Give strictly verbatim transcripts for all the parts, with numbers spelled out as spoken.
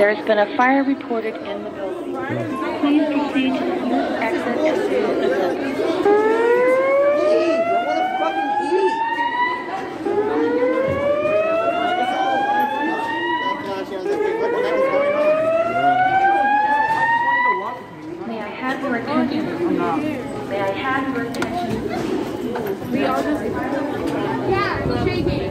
There's been a fire reported in the building. Please proceed to the nearest exit as soon as available. May I have your attention? May I have your attention? We are just... Yeah, shaking.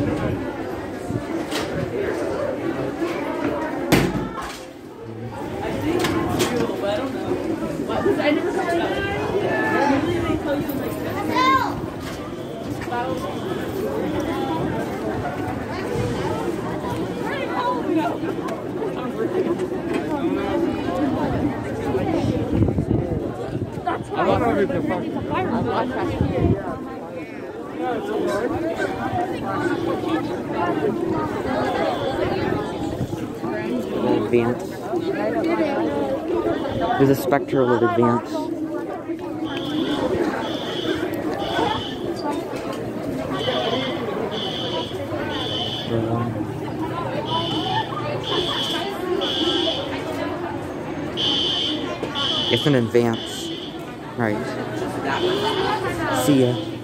I never saw that. Usually they tell you like that's why I heard they're ready to fire the contract. Advance. There's a spectral at Advance. It's an Advance. Right. See ya.